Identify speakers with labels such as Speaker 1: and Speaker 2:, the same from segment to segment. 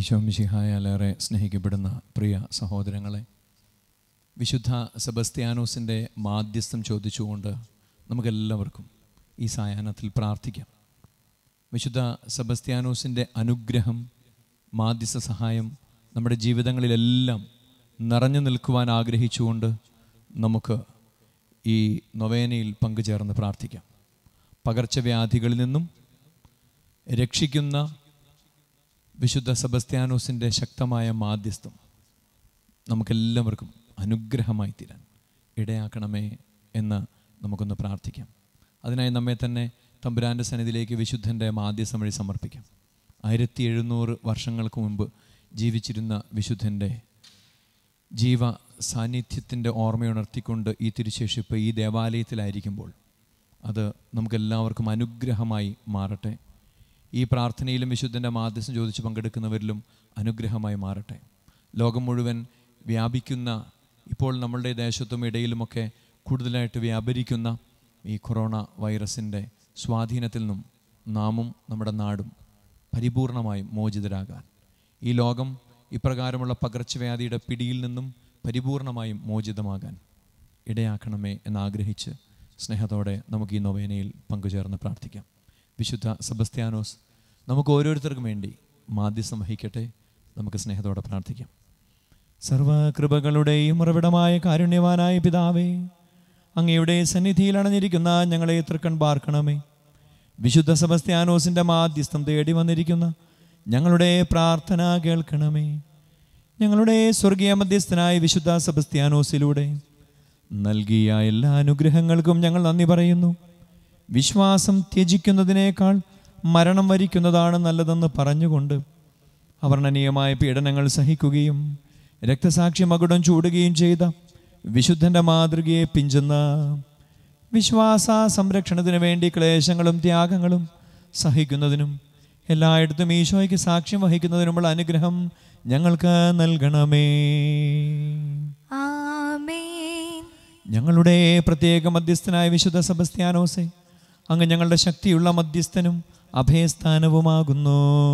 Speaker 1: ഈശോ മിശിഹായാലേറെ സ്നേഹിക്കപ്പെടുന്ന പ്രിയ സഹോദരങ്ങളെ, വിശുദ്ധ സെബസ്ത്യാനോസിൻ്റെ മാധ്യസ്ഥം ചോദിച്ചുകൊണ്ട് നമുക്കെല്ലാവർക്കും ഈ സായാഹ്നത്തിൽ പ്രാർത്ഥിക്കാം. വിശുദ്ധ സെബസ്ത്യാനോസിൻ്റെ അനുഗ്രഹം, മാധ്യസ്ഥ സഹായം നമ്മുടെ ജീവിതങ്ങളിലെല്ലാം നിറഞ്ഞു നിൽക്കുവാൻ ആഗ്രഹിച്ചുകൊണ്ട് നമുക്ക് ഈ നൊവേനയിൽ പങ്കുചേർന്ന് പ്രാർത്ഥിക്കാം. പകർച്ചവ്യാധികളിൽ നിന്നും രക്ഷിക്കുന്ന വിശുദ്ധ സെബസ്ത്യാനോസിൻ്റെ ശക്തമായ മാധ്യസ്ഥം നമുക്കെല്ലാവർക്കും അനുഗ്രഹമായി തീരാൻ ഇടയാക്കണമേ എന്ന് നമുക്കൊന്ന് പ്രാർത്ഥിക്കാം. അതിനായി നമ്മെ തന്നെ തമ്പുരാൻ്റെ സന്നിധിയിലേക്ക് വിശുദ്ധൻ്റെ മാധ്യസ്ഥം വഴി സമർപ്പിക്കാം. 1700 വർഷങ്ങൾക്ക് മുമ്പ് ജീവിച്ചിരുന്ന വിശുദ്ധൻ്റെ ജീവ സാന്നിധ്യത്തിൻ്റെ ഓർമ്മയുണർത്തിക്കൊണ്ട് ഈ തിരുശേഷിപ്പ് ഈ ദേവാലയത്തിലായിരിക്കുമ്പോൾ അത് നമുക്കെല്ലാവർക്കും അനുഗ്രഹമായി മാറട്ടെ. ഈ പ്രാർത്ഥനയിലും വിശുദ്ധൻ്റെ മാധ്യസ്ഥം ചോദിച്ച് പങ്കെടുക്കുന്നവരിലും അനുഗ്രഹമായി മാറട്ടെ. ലോകം മുഴുവൻ വ്യാപിക്കുന്ന, ഇപ്പോൾ നമ്മളുടെ ദേശത്തും ഇടയിലുമൊക്കെ കൂടുതലായിട്ട് വ്യാപരിക്കുന്ന ഈ കൊറോണ വൈറസിൻ്റെ സ്വാധീനത്തിൽ നിന്നും നാമും നമ്മുടെ നാടും പരിപൂർണമായും മോചിതരാകാൻ, ഈ ലോകം ഇപ്രകാരമുള്ള പകർച്ചവ്യാധിയുടെ പിടിയിൽ നിന്നും പരിപൂർണമായും മോചിതമാകാൻ ഇടയാക്കണമേ എന്നാഗ്രഹിച്ച് സ്നേഹത്തോടെ നമുക്ക് ഈ നൊവേനയിൽ പങ്കുചേർന്ന് പ്രാർത്ഥിക്കാം. വിശുദ്ധ സെബസ്ത്യാനോസ് നമുക്ക് ഓരോരുത്തർക്കും വേണ്ടി മാധ്യസ്ഥം വഹിക്കട്ടെ. നമുക്ക് സ്നേഹത്തോടെ പ്രാർത്ഥിക്കാം. സർവകൃപകളുടെയും ഉറവിടമായ കാരുണ്യവാനായ പിതാവേ, അങ്ങയുടെ സന്നിധിയിൽ അണഞ്ഞിരിക്കുന്ന ഞങ്ങളെ തൃക്കൺ പാർക്കണമേ. വിശുദ്ധ സെബസ്ത്യാനോസിൻ്റെ മാധ്യസ്ഥം തേടി വന്നിരിക്കുന്ന ഞങ്ങളുടെ പ്രാർത്ഥന കേൾക്കണമേ. ഞങ്ങളുടെ സ്വർഗീയ മധ്യസ്ഥനായ വിശുദ്ധ സെബസ്ത്യാനോസിലൂടെ നൽകിയ എല്ലാ അനുഗ്രഹങ്ങൾക്കും ഞങ്ങൾ നന്ദി പറയുന്നു. വിശ്വാസം ത്യജിക്കുന്നതിനേക്കാൾ മരണം വരിക്കുന്നതാണ് നല്ലതെന്ന് പറഞ്ഞുകൊണ്ട് അവർണ്ണനീയമായ പീഡനങ്ങൾ സഹിക്കുകയും രക്തസാക്ഷി മകുടം ചൂടുകയും ചെയ്ത വിശുദ്ധൻ്റെ മാതൃകയെ പിഞ്ചുന്ന വിശ്വാസ സംരക്ഷണത്തിന് വേണ്ടി ക്ലേശങ്ങളും ത്യാഗങ്ങളും സഹിക്കുന്നതിനും എല്ലായിടത്തും ഈശോയ്ക്ക് സാക്ഷ്യം വഹിക്കുന്നതിനുമുള്ള അനുഗ്രഹം ഞങ്ങൾക്ക് നൽകണമേ.
Speaker 2: ആമേൻ.
Speaker 1: ഞങ്ങളുടെ പ്രത്യേക മധ്യസ്ഥനായ വിശുദ്ധ സെബസ്ത്യാനോസേ, അങ്ങ് ഞങ്ങളുടെ ശക്തിയുള്ള മധ്യസ്ഥനും അഭയസ്ഥാനവുമാകുന്നു.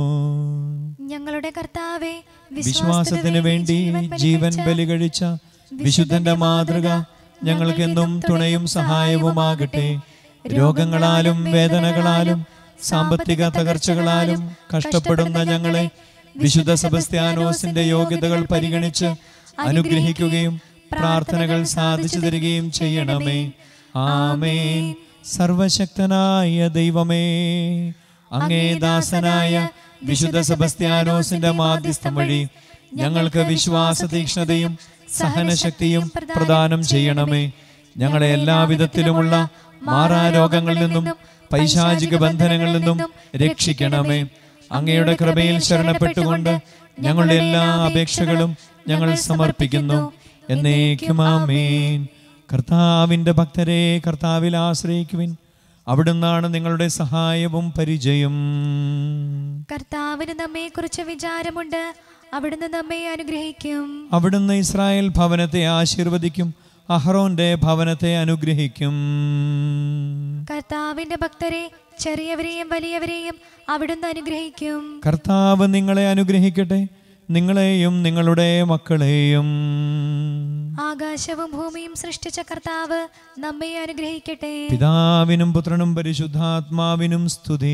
Speaker 2: ഞങ്ങളുടെ കർത്താവേ,
Speaker 1: വിശ്വാസത്തിന് വേണ്ടി ജീവൻ ബലി കഴിച്ച വിശുദ്ധന്റെ മാതൃക ഞങ്ങൾക്കെന്നും തുണയും സഹായവുമാകട്ടെ. രോഗങ്ങളാലും വേദനകളാലും സാമ്പത്തിക തകർച്ചകളാലും കഷ്ടപ്പെടുന്ന ഞങ്ങളെ വിശുദ്ധ സെബസ്ത്യാനോസിന്റെ യോഗ്യതകൾ പരിഗണിച്ച് അനുഗ്രഹിക്കുകയും പ്രാർത്ഥനകൾ സാധിച്ചു തരികയും ചെയ്യണമേ. ആമേൻ. സർവശക്തനായ ദൈവമേ, അങ്ങേ ദാസനായ വിശുദ്ധ സെബസ്ത്യാനോസിന്റെ മാധ്യസ്ഥം വഴി ഞങ്ങൾക്ക് വിശ്വാസ തീക്ഷ്ണതയും സഹനശക്തിയും പ്രദാനം ചെയ്യണമേ. ഞങ്ങളെ എല്ലാവിധത്തിലുമുള്ള മാറാരോഗങ്ങളിൽ നിന്നും പൈശാചിക ബന്ധനങ്ങളിൽ നിന്നും രക്ഷിക്കണമേ. അങ്ങയുടെ കൃപയിൽ ശരണപ്പെട്ടുകൊണ്ട് ഞങ്ങളുടെ എല്ലാ അപേക്ഷകളും ഞങ്ങൾ സമർപ്പിക്കുന്നു. എന്നേക്കും ആമേൻ. കർത്താവിൻ്റെ ഭക്തരെ, കർത്താവിൽ ആശ്രയിക്കുവിൻ. അവിടുന്നാണ് നിങ്ങളുടെ സഹായവും പരിചയം.
Speaker 2: കർത്താവിന് നമ്മെക്കുറിച്ച് വിചാരമുണ്ട്, അവിടുന്ന് നമ്മെ അനുഗ്രഹിക്കും.
Speaker 1: അവിടുന്ന് ഇസ്രായേൽ ഭവനത്തെ ആശീർവദിക്കും, അഹ്റോന്റെ ഭവനത്തെ അനുഗ്രഹിക്കും.
Speaker 2: കർത്താവിന്റെ ഭക്തരെ, ചെറിയവരെയും വലിയവരെയും അവിടുന്ന് അനുഗ്രഹിക്കും.
Speaker 1: കർത്താവ് നിങ്ങളെ അനുഗ്രഹിക്കട്ടെ, നിങ്ങളെയും നിങ്ങളുടെ മക്കളെയും.
Speaker 2: ആകാശവും ഭൂമിയും സൃഷ്ടിച്ച കർത്താവ് നമ്മെ അനുഗ്രഹിക്കട്ടെ.
Speaker 1: പിതാവിനും പുത്രനും പരിശുദ്ധാത്മാവിനും സ്തുതി.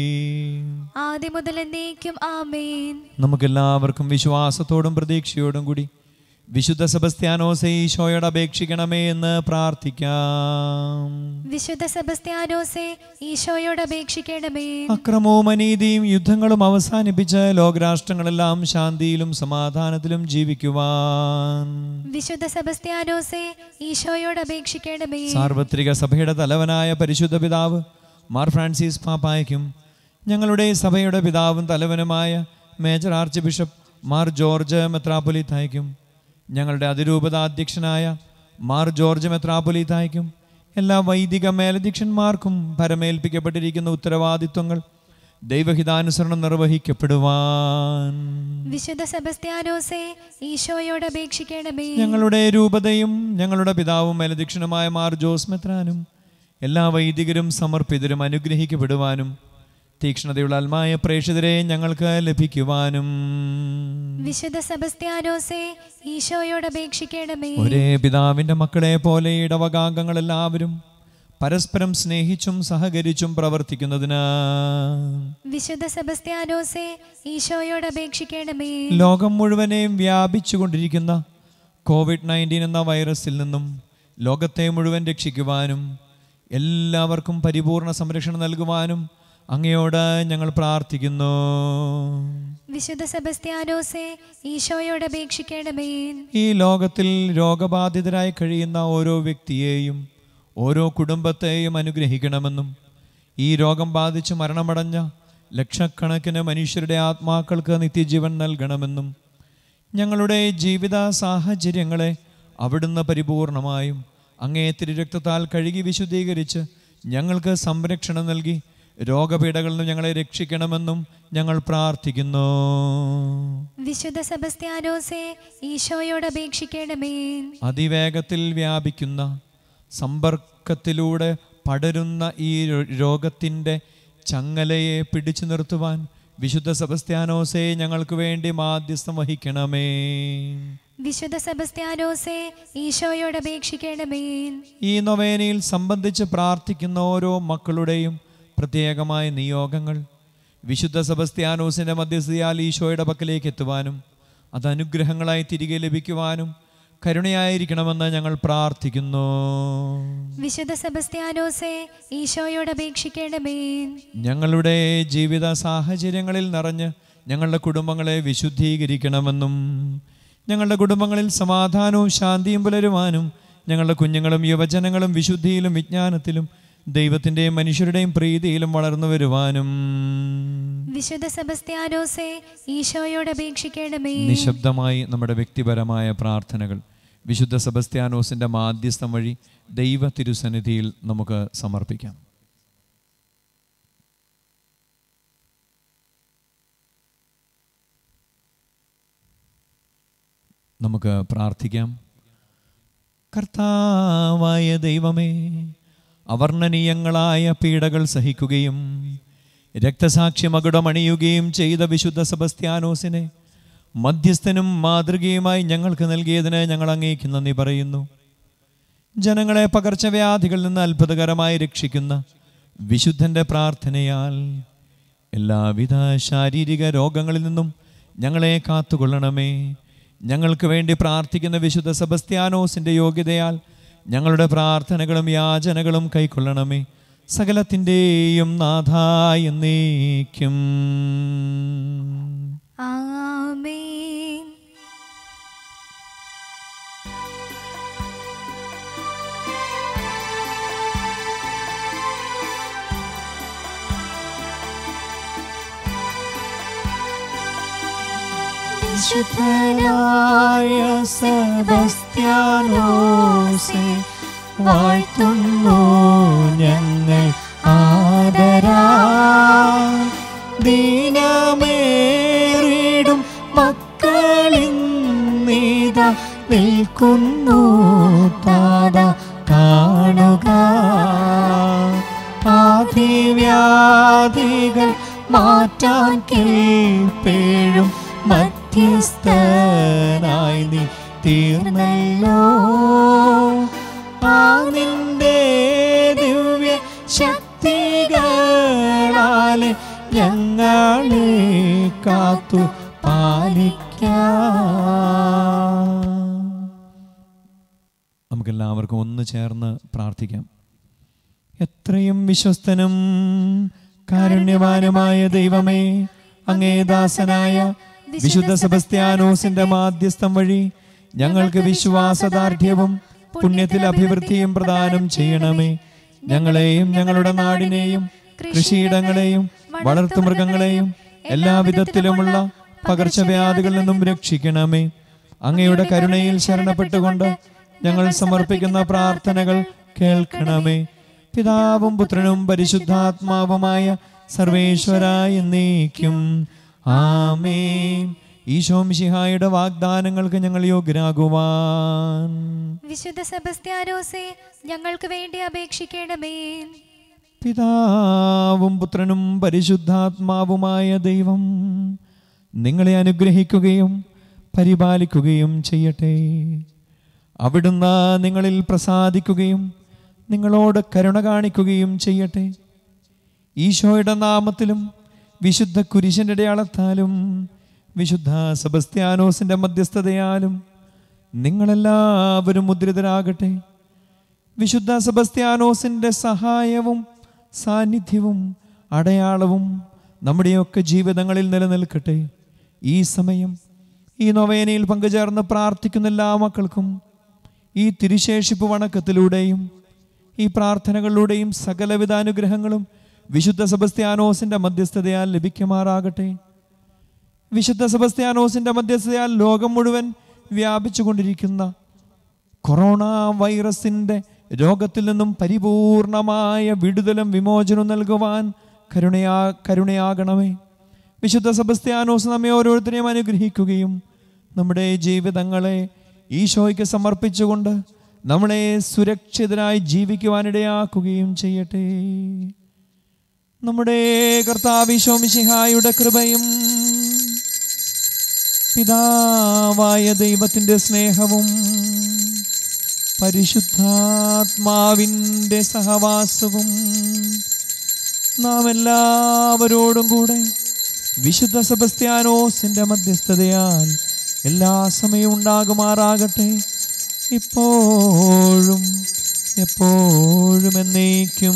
Speaker 2: ആദ്യം മുതൽ എന്നേക്കും ആമേൻ.
Speaker 1: നമുക്കെല്ലാവർക്കും വിശ്വാസത്തോടും പ്രതീക്ഷയോടും കൂടി വിശുദ്ധ സെബസ്ത്യാനോസേ, ഈശോയോട് അപേക്ഷിക്കണമേ എന്ന് പ്രാർത്ഥിക്കാം.
Speaker 2: വിശുദ്ധ സെബസ്ത്യാനോസേ, ഈശോയോട് അപേക്ഷിക്കണമേ.
Speaker 1: അക്രമവും അനീതിയും യുദ്ധങ്ങളും അവസാനിപ്പിച്ച് ലോകരാഷ്ട്രങ്ങളെല്ലാം ശാന്തിയിലും സമാധാനത്തിലും ജീവിക്കുവാൻ
Speaker 2: വിശുദ്ധ സെബസ്ത്യാനോസേ, ഈശോയോട് അപേക്ഷിക്കണമേ.
Speaker 1: സാർവത്രിക സഭയുടെ തലവനായ പരിശുദ്ധ പിതാവ് മാർ ഫ്രാൻസിസ് പാപ്പായ്ക്കും ഞങ്ങളുടെ സഭയുടെ പിതാവും തലവനുമായ major archbishop Mar George മെത്രാപ്പൊലീത്തായ്ക്കും ഞങ്ങളുടെ അതിരൂപതാധ്യക്ഷനായ മാർ ജോർജ് മെത്രാപ്പൊലീത്തായ്ക്കും എല്ലാ വൈദിക മേലധ്യക്ഷന്മാർക്കും പരമേൽപ്പിക്കപ്പെട്ടിരിക്കുന്ന ഉത്തരവാദിത്വങ്ങൾ ദൈവഹിതാനുസരണം നിർവഹിക്കപ്പെടുവാൻ
Speaker 2: വിശുദ്ധ സെബസ്ത്യാനോസേ, ഈശോയോട് അപേക്ഷിക്കണമേ.
Speaker 1: ഞങ്ങളുടെ രൂപതയും ഞങ്ങളുടെ പിതാവും മേലധ്യക്ഷനുമായ മാർ ജോസ് മെത്രാനും എല്ലാ വൈദികരും സമർപ്പിതരും അനുഗ്രഹിക്കപ്പെടുവാനും തീക്ഷ്ണതയുള്ള ആത്മായ പ്രേക്ഷിതരെ ഞങ്ങൾക്ക് ലഭിക്കുവാനും
Speaker 2: വിശുദ്ധ സെബസ്ത്യാനോസേ ഈശോയോട് അപേക്ഷിക്കണമേ.
Speaker 1: ഒരേ പിതാവിൻ്റെ മക്കളെ പോലെ ഇടവകാംഗങ്ങൾ എല്ലാവരും പരസ്പരം സ്നേഹിച്ചും സഹകരിച്ചും പ്രവർത്തിക്കുന്നതിന്
Speaker 2: വിശുദ്ധ സെബസ്ത്യാനോസേ ഈശോയോട് അപേക്ഷിക്കണമേ.
Speaker 1: ലോകം മുഴുവനെയും വ്യാപിച്ചുകൊണ്ടിരിക്കുന്ന COVID-19 എന്ന വൈറസിൽ നിന്നും ലോകത്തെ മുഴുവൻ രക്ഷിക്കുവാനും എല്ലാവർക്കും പരിപൂർണ സംരക്ഷണം നൽകുവാനും അങ്ങയോട് ഞങ്ങൾ പ്രാർത്ഥിക്കുന്നു.
Speaker 2: വിശുദ്ധ സെബസ്ത്യാനോസേ ഈശോയോട് അപേക്ഷിക്കണമേ.
Speaker 1: ഈ ലോകത്തിൽ രോഗബാധിതരായി കഴിയുന്ന ഓരോ വ്യക്തിയെയും ഓരോ കുടുംബത്തെയും അനുഗ്രഹിക്കണമെന്നും ഈ രോഗം ബാധിച്ച് മരണമടഞ്ഞ ലക്ഷക്കണക്കിന് മനുഷ്യരുടെ ആത്മാക്കൾക്ക് നിത്യജീവൻ നൽകണമെന്നും ഞങ്ങളുടെ ജീവിത സാഹചര്യങ്ങളെ അവിടുന്ന് പരിപൂർണമായും അങ്ങേ തിരുരക്തത്താൽ കഴുകി വിശുദ്ധീകരിച്ച് ഞങ്ങൾക്ക് സംരക്ഷണം നൽകി രോഗപീഠകളിൽ നിന്ന് ഞങ്ങളെ രക്ഷിക്കണമെന്നും ഞങ്ങൾ പ്രാർത്ഥിക്കുന്നു.
Speaker 2: വിശുദ്ധ സെബസ്ത്യാനോസേ ഈശോയോട് അപേക്ഷിക്കണമേ.
Speaker 1: അതിവേഗത്തിൽ വ്യാപിക്കുന്ന സമ്പർക്കത്തിലൂടെ പടരുന്ന ഈ രോഗത്തിൻ്റെ ചങ്ങലയെ പിടിച്ചു നിർത്തുവാൻ വിശുദ്ധ സെബസ്ത്യാനോസേ ഞങ്ങൾക്ക് വേണ്ടി മാധ്യസ്ഥം വഹിക്കണമേ.
Speaker 2: വിശുദ്ധ സെബസ്ത്യാനോസേ ഈശോയോട് അപേക്ഷിക്കണമേ.
Speaker 1: ഈ നൊവേനയിൽ സംബന്ധിച്ച് പ്രാർത്ഥിക്കുന്ന ഓരോ മക്കളുടെയും പ്രത്യേകമായ നിയോഗങ്ങൾ വിശുദ്ധ സെബസ്ത്യാനോസിൻ്റെ മധ്യസ്ഥതയാൽ ഈശോയുടെ പക്കലേക്ക് എത്തുവാനും അത് അനുഗ്രഹങ്ങളായി തിരികെ ലഭിക്കുവാനും കരുണയായിരിക്കണമെന്ന് ഞങ്ങൾ പ്രാർത്ഥിക്കുന്നു.
Speaker 2: വിശുദ്ധ സെബസ്ത്യാനോസേ ഈശോയോട് അപേക്ഷിക്കണമേ.
Speaker 1: ഞങ്ങളുടെ ജീവിത സാഹചര്യങ്ങളിൽ നിറഞ്ഞ് ഞങ്ങളുടെ കുടുംബങ്ങളെ വിശുദ്ധീകരിക്കണമെന്നും ഞങ്ങളുടെ കുടുംബങ്ങളിൽ സമാധാനവും ശാന്തിയും പുലരുവാനും ഞങ്ങളുടെ കുഞ്ഞുങ്ങളും യുവജനങ്ങളും വിശുദ്ധിയിലും വിജ്ഞാനത്തിലും ദൈവത്തിൻ്റെയും മനുഷ്യരുടെയും പ്രീതിയിലും വളർന്നു വരുവാനും
Speaker 2: വിശുദ്ധ സെബസ്ത്യാനോസേ ഈശോയോട് അപേക്ഷിക്കണമേ.
Speaker 1: നിശബ്ദമായി നമ്മുടെ വ്യക്തിപരമായ പ്രാർത്ഥനകൾ വിശുദ്ധ സെബസ്ത്യാനോസിൻ്റെ മാധ്യസ്ഥം വഴി ദൈവ തിരുസന്നിധിയിൽ നമുക്ക് സമർപ്പിക്കാം. നമുക്ക് പ്രാർത്ഥിക്കാം. കർത്താവായ ദൈവമേ, അവർണ്ണനീയങ്ങളായ പീഡകൾ സഹിക്കുകയും രക്തസാക്ഷി മകുടമണിയുകയും ചെയ്ത വിശുദ്ധ സെബസ്ത്യാനോസിനെ മധ്യസ്ഥനും മാതൃകയുമായി ഞങ്ങൾക്ക് നൽകിയതിന് ഞങ്ങൾ അങ്ങേക്ക് നന്ദി പറയുന്നു. ജനങ്ങളെ പകർച്ചവ്യാധികളിൽ നിന്ന് അത്ഭുതകരമായി രക്ഷിക്കുന്ന വിശുദ്ധൻ്റെ പ്രാർത്ഥനയാൽ എല്ലാവിധ ശാരീരിക രോഗങ്ങളിൽ നിന്നും ഞങ്ങളെ കാത്തുകൊള്ളണമേ. ഞങ്ങൾക്ക് വേണ്ടി പ്രാർത്ഥിക്കുന്ന വിശുദ്ധ സെബസ്ത്യാനോസിൻ്റെ യോഗ്യതയാൽ ഞങ്ങളുടെ പ്രാർത്ഥനകളും യാചനകളും കൈക്കൊള്ളണമേ. സകലത്തിൻ്റെയും നാഥായ എന്നേക്കും
Speaker 2: ആമേൻ.
Speaker 3: വിശുദ്ധനായ സെബസ്ത്യാനോസേ വാഴ്ത്തുന്നു ഞങ്ങൾ ആദരാൽ. ദീനമേറിടും മക്കളിന്നിതാ നിൽക്കുന്നു താത കാണുക. ആദിവ്യാധികൾ മാറ്റാൻ കേൾപ്പേഴും മധ്യസ്ഥനായി നീ തീർന്നല്ലോ. ആ നിന്റെ ദിവ്യ ശക്തികളാലെ ഞങ്ങളെ കാത്തു പാലിക്കാം.
Speaker 1: നമുക്കെല്ലാവർക്കും ഒന്ന് ചേർന്ന് പ്രാർത്ഥിക്കാം. എത്രയും വിശ്വസ്തനും കാരുണ്യവാനുമായ ദൈവമേ, അങ്ങേ ദാസനായ വിശുദ്ധ സെബസ്ത്യാനോസിന്റെ മാധ്യസ്ഥം വഴി ഞങ്ങൾക്ക് വിശ്വാസദാർഢ്യവും പുണ്യത്തിൽ അഭിവൃദ്ധിയും പ്രദാനം ചെയ്യണമേ. ഞങ്ങളെയും ഞങ്ങളുടെ നാടിനെയും കൃഷിയിടങ്ങളെയും വളർത്തുമൃഗങ്ങളെയും എല്ലാവിധത്തിലുമുള്ള പകർച്ചവ്യാധികളിൽ നിന്നും രക്ഷിക്കണമേ. അങ്ങയുടെ കരുണയിൽ ശരണപ്പെട്ടുകൊണ്ട് ഞങ്ങൾ സമർപ്പിക്കുന്ന പ്രാർത്ഥനകൾ കേൾക്കണമേ. പിതാവും പുത്രനും പരിശുദ്ധാത്മാവുമായ സർവേശ്വരായ എന്നേക്കും ആമേൻ. ഈശോ മിശിഹായുടെ വാഗ്ദാനങ്ങൾക്ക് ഞങ്ങൾ യോഗ്യരാകുവാൻ
Speaker 2: വിശുദ്ധ സെബസ്ത്യാനോസേ ഞങ്ങൾക്ക് വേണ്ടി അപേക്ഷിക്കണമേ.
Speaker 1: പിതാവും പുത്രനും പരിശുദ്ധാത്മാവുമായ ദൈവം നിങ്ങളെ അനുഗ്രഹിക്കുകയും പരിപാലിക്കുകയും ചെയ്യട്ടെ. അവിടുന്ന് നിങ്ങളിൽ പ്രസാദിക്കുകയും നിങ്ങളോട് കരുണ കാണിക്കുകയും ചെയ്യട്ടെ. ഈശോയുടെ നാമത്തിലും വിശുദ്ധ കുരിശിൻ്റെ അടയാളത്താലും വിശുദ്ധ സെബസ്ത്യാനോസിൻ്റെ മധ്യസ്ഥതയാലും നിങ്ങളെല്ലാവരും മുദ്രിതരാകട്ടെ. വിശുദ്ധ സെബസ്ത്യാനോസിൻ്റെ സഹായവും സാന്നിധ്യവും അടയാളവും നമ്മുടെയൊക്കെ ജീവിതങ്ങളിൽ നിലനിൽക്കട്ടെ. ഈ സമയം ഈ നൊവേനയിൽ പങ്കുചേർന്ന് പ്രാർത്ഥിക്കുന്ന എല്ലാ മക്കൾക്കും ഈ തിരുശേഷിപ്പ് വണക്കത്തിലൂടെയും ഈ പ്രാർത്ഥനകളിലൂടെയും സകലവിധ അനുഗ്രഹങ്ങളും വിശുദ്ധ സെബസ്ത്യാനോസിൻ്റെ മധ്യസ്ഥതയാൽ ലഭിക്കുമാറാകട്ടെ. വിശുദ്ധ സെബസ്ത്യാനോസിൻ്റെ മധ്യസ്ഥതയാൽ ലോകം മുഴുവൻ വ്യാപിച്ചുകൊണ്ടിരിക്കുന്ന കൊറോണ വൈറസിൻ്റെ നിന്നും പരിപൂർണമായ വിടുതലും വിമോചനവും നൽകുവാൻ കരുണയാകണമേ. വിശുദ്ധ സെബസ്ത്യാനോസ് നമ്മെ ഓരോരുത്തരെയും അനുഗ്രഹിക്കുകയും നമ്മുടെ ജീവിതങ്ങളെ ഈശോയ്ക്ക് സമർപ്പിച്ചുകൊണ്ട് നമ്മളെ സുരക്ഷിതരായി ജീവിക്കുവാനിടയാക്കുകയും ചെയ്യട്ടെ. നമ്മുടെ കർത്താവ് ഈശോ മിശിഹായുടെ കൃപയും പിതാവായ ദൈവത്തിൻ്റെ സ്നേഹവും പരിശുദ്ധാത്മാവിൻ്റെ സഹവാസവും നാം എല്ലാവരോടും കൂടെ വിശുദ്ധ സെബസ്ത്യാനോസിൻ്റെ മധ്യസ്ഥതയാൽ എല്ലാ സമയവും ഉണ്ടാകുമാറാകട്ടെ, ഇപ്പോഴും എപ്പോഴും എന്നേക്കും.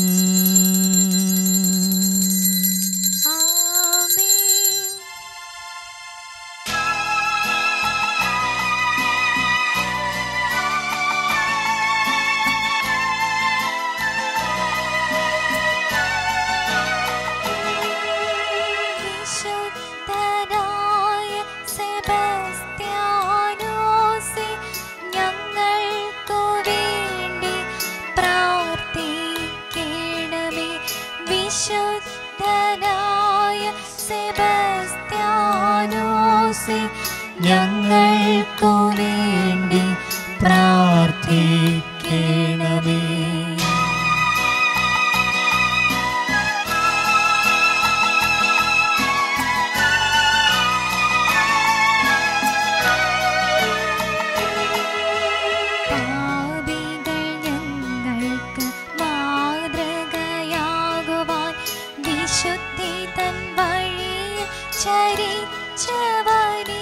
Speaker 3: ഞങ്ങൾക്കു വേണ്ടി പ്രാർത്ഥിക്കണമേ.
Speaker 2: പാപികൾ ഞങ്ങൾക്ക് മാതൃകയാകുവാൻ വിശുദ്ധി തൻ വഴിയിൽ ചരിച്ചവനെ